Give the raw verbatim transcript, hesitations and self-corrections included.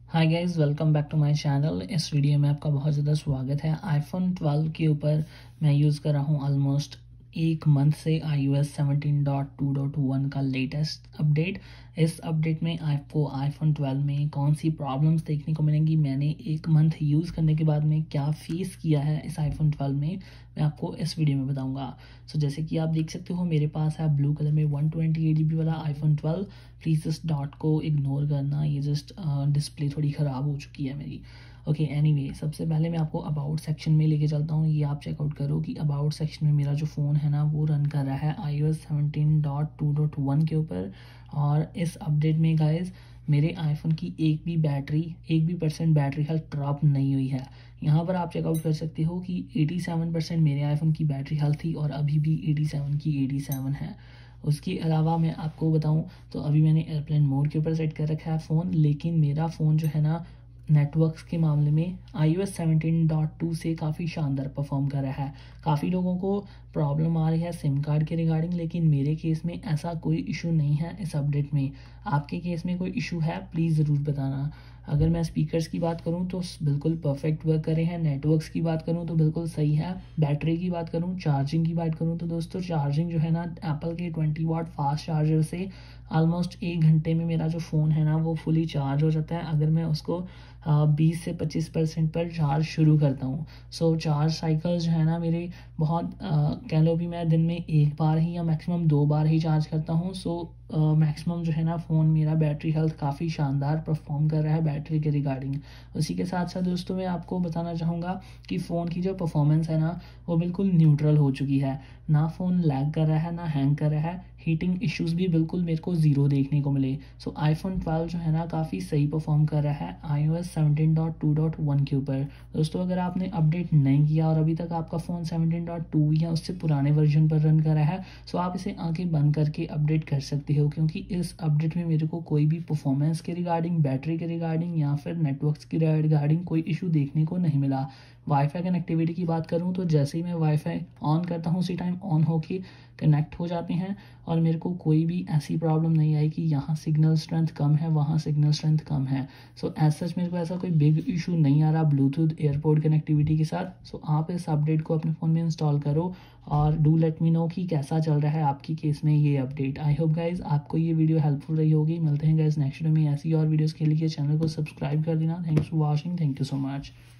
Hi guys, welcome back to my channel. इस video में आपका बहुत ज़्यादा स्वागत है। आईफोन ट्वेल्व के ऊपर मैं यूज़ कर रहा हूँ ऑलमोस्ट एक मंथ से I O S seventeen dot two dot one का लेटेस्ट अपडेट। इस अपडेट में आपको आईफोन ट्वेल्व में कौन सी प्रॉब्लम्स देखने को मिलेंगी, मैंने एक मंथ यूज़ करने के बाद में क्या फेस किया है इस आईफोन ट्वेल्व में, मैं आपको इस वीडियो में बताऊंगा। सो so, जैसे कि आप देख सकते हो मेरे पास है ब्लू कलर में one twenty eight G B वाला आईफोन ट्वेल्व। प्लीज़ इस डॉट को इग्नोर करना, ये जस्ट डिस्प्ले थोड़ी ख़राब हो चुकी है मेरी। ओके एनीवे, सबसे पहले मैं आपको अबाउट सेक्शन में लेके चलता हूँ। ये आप चेकआउट करो कि अबाउट सेक्शन में मेरा जो फ़ोन है ना वो रन कर रहा है I O S seventeen dot two dot one के ऊपर। और इस अपडेट में गाइज मेरे आईफोन की एक भी बैटरी एक भी परसेंट बैटरी हेल्थ ड्रॉप नहीं हुई है। यहाँ पर आप चेकआउट कर सकते हो कि सत्तासी परसेंट मेरे आईफोन की बैटरी हेल्थ थी और अभी भी सत्तासी की सत्तासी है। उसके अलावा मैं आपको बताऊं तो अभी मैंने एयरप्लेन मोड के ऊपर सेट कर रखा है फ़ोन, लेकिन मेरा फ़ोन जो है ना नेटवर्क्स के मामले में I O S seventeen dot two से काफ़ी शानदार परफॉर्म कर रहा है। काफ़ी लोगों को प्रॉब्लम आ रही है सिम कार्ड के रिगार्डिंग, लेकिन मेरे केस में ऐसा कोई इशू नहीं है इस अपडेट में। आपके केस में कोई इशू है प्लीज़ ज़रूर बताना। अगर मैं स्पीकर्स की बात करूं तो बिल्कुल परफेक्ट वर्क कर रहे हैं। नेटवर्क्स की बात करूं तो बिल्कुल सही है। बैटरी की बात करूं, चार्जिंग की बात करूं तो दोस्तों चार्जिंग जो है ना एप्पल के ट्वेंटी वाट फास्ट चार्जर से ऑलमोस्ट एक घंटे में मेरा जो फ़ोन है ना वो फुली चार्ज हो जाता है अगर मैं उसको बीस से पच्चीस परसेंट पर चार्ज शुरू करता हूँ। सो चार्ज साइकिल जो है ना मेरे बहुत कह लो भी मैं दिन में एक बार ही या मैक्सिमम दो बार ही चार्ज करता हूँ। सो मैक्सिमम जो है ना फ़ोन मेरा बैटरी हेल्थ काफ़ी शानदार परफॉर्म कर रहा है बैटरी के रिगार्डिंग। उसी के साथ साथ दोस्तों मैं आपको बताना चाहूँगा कि फ़ोन की जो परफॉर्मेंस है ना वो बिल्कुल न्यूट्रल हो चुकी है। ना फ़ोन लैग कर रहा है ना हैंग कर रहा है। हीटिंग इश्यूज़ भी बिल्कुल मेरे को ज़ीरो देखने को मिले। सो आईफोन ट्वेल्व जो है ना काफ़ी सही परफॉर्म कर रहा है I O S seventeen dot two dot one के ऊपर। दोस्तों अगर आपने अपडेट नहीं किया और अभी तक आपका फ़ोन सेवनटीन डॉट टू या उससे पुराने वर्जन पर रन कर रहा है, सो आप इसे आंखें बंद करके अपडेट कर सकते हो, क्योंकि इस अपडेट में मेरे को कोई भी परफॉर्मेंस के रिगार्डिंग, बैटरी के रिगार्डिंग या फिर नेटवर्क्स के रिगार्डिंग कोई इशू देखने को नहीं मिला। वाईफाई कनेक्टिविटी की बात करूं तो जैसे ही मैं वाईफाई ऑन करता हूं उसी टाइम ऑन होके कनेक्ट हो जाते हैं और मेरे को कोई भी ऐसी प्रॉब्लम नहीं आई कि यहाँ सिग्नल स्ट्रेंथ कम है वहाँ सिग्नल स्ट्रेंथ कम है। सो एज सच मेरे को ऐसा कोई बिग इशू नहीं आ रहा ब्लूटूथ एयरपोर्ट कनेक्टिविटी के साथ। सो so, आप इस अपडेट को अपने फ़ोन में इंस्टॉल करो और डू लेट मी नो कि कैसा चल रहा है आपकी केस में ये अपडेट। आई होप गाइज आपको ये वीडियो हेल्पफुल रही होगी। मिलते हैं गाइज नेक्स्ट वीडियो में ऐसी और वीडियोज़ के लिए चैनल को सब्सक्राइब कर देना। Thanks for watching, thank you so much.